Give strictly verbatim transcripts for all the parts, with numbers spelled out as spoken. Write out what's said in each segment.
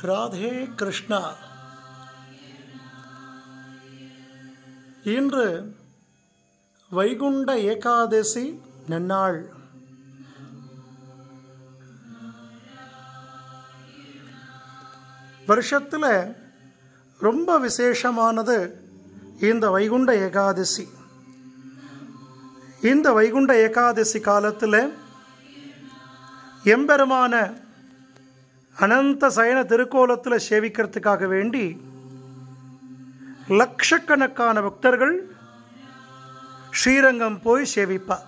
ராதே கிருஷ்ணா. இன்று வைகுண்ட ஏகாதசி நன்னாள். வருஷத்தில் ரொம்ப விசேஷமானது இந்த வைகுண்ட ஏகாதசி. இந்த வைகுண்ட ஏகாதசி காலத்தில் எம்பெருமான அனந்த சயன திருக்கோலத்தில் சேவிக்கிறதுக்காக வேண்டி லட்சக்கணக்கான பக்தர்கள் ஸ்ரீரங்கம் போய் சேவிப்பார்.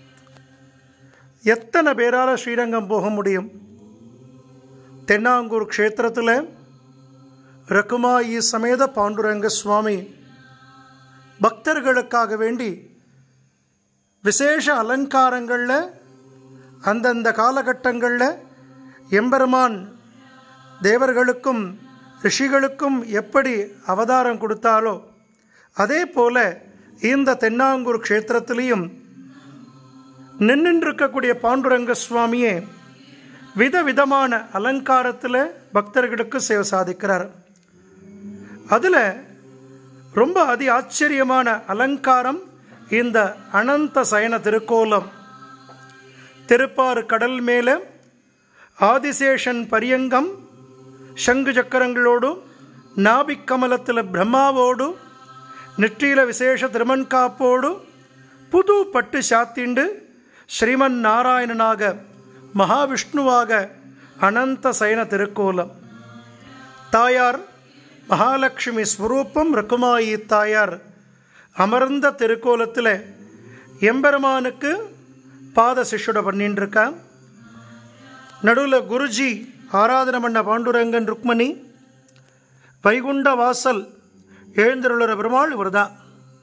எத்தனை பேரால் ஸ்ரீரங்கம் போக முடியும்? தென்னாங்கூர் க்ஷேத்திரத்தில் ரகுமாயி சமேத பாண்டுரங்க சுவாமி பக்தர்களுக்காக வேண்டி விசேஷ அலங்காரங்களில் அந்தந்த காலகட்டங்களில் எம்பெருமான் தேவர்களுக்கும் ரிஷிகளுக்கும் எப்படி அவதாரம் கொடுத்தாலோ அதே போல இந்த தென்னாங்கூர் க்ஷேத்திரத்திலையும் நின்றிருக்கக்கூடிய பாண்டுரங்க சுவாமியே விதவிதமான அலங்காரத்தில் பக்தர்களுக்கு சேவை சாதிக்கிறார். அதில் ரொம்ப அதி ஆச்சரியமான அலங்காரம் இந்த அனந்த சயன திருக்கோலம். திருப்பாறு கடல் மேலே ஆதிசேஷன் பரியங்கம் சங்கு சக்கரங்களோடு நாபிக் கமலத்தில் பிரம்மாவோடு நெற்றியில் விசேஷ திருமண்காப்போடு புது பட்டு சாத்திண்டு ஸ்ரீமன் நாராயணனாக மகாவிஷ்ணுவாக அனந்த சயன திருக்கோலம். தாயார் மகாலட்சுமி ஸ்வரூபம் ரகுமாயி தாயார் அமர்ந்த திருக்கோலத்தில் எம்பெருமானுக்கு பாத சிஷ்யுட பண்ணின்னு இருக்கா. நடுவில் குருஜி ஆராதனை பண்ண பாண்டுரங்கன் ருக்மணி, வைகுண்ட வாசல் எழுந்திருளுற பெருமாள் இவர் தான்.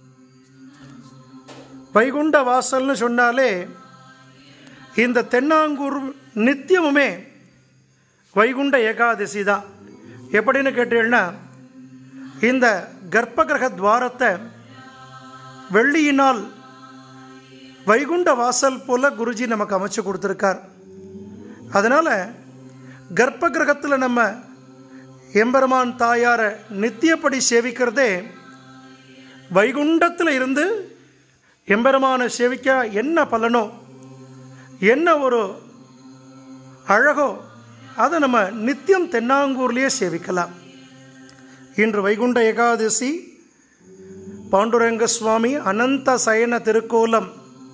வைகுண்ட வாசல்னு சொன்னாலே இந்த தென்னாங்கூர் நித்தியமுமே வைகுண்ட ஏகாதசி தான். எப்படின்னு கேட்டீங்கன்னா, இந்த கர்ப்ப கிரக துவாரத்தை வெள்ளியினால் வைகுண்ட வாசல் போல குருஜி நமக்கு அமைச்சு கொடுத்துருக்கார். அதனால் கர்ப்ப கிரகத்தில் நம்ம எம்பெருமான் தாயாரை நித்தியப்படி சேவிக்கிறதே வைகுண்டத்தில் இருந்து எம்பெருமானை சேவிக்க என்ன பலனோ என்ன ஒரு அழகோ அதை நம்ம நித்தியம் தென்னாங்கூர்லேயே சேவிக்கலாம். இன்று வைகுண்ட ஏகாதசி பாண்டுரங்க சுவாமி அனந்த சயன திருக்கோலம்.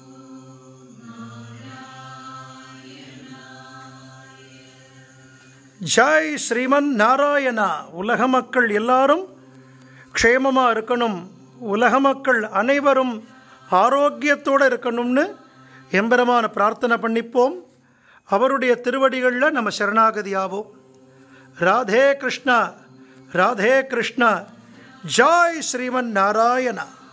ஜாய் ஸ்ரீமன் நாராயணா. உலக மக்கள் எல்லாரும் க்ஷேமமாக இருக்கணும், உலக மக்கள் அனைவரும் ஆரோக்கியத்தோடு இருக்கணும்னு எம்பெருமான பிரார்த்தனை பண்ணிப்போம். அவருடைய திருவடிகளில் நம்ம சரணாகதியாவோம். ராதே கிருஷ்ணா, ராதே கிருஷ்ணா. ஜாய் ஸ்ரீமன் நாராயணா.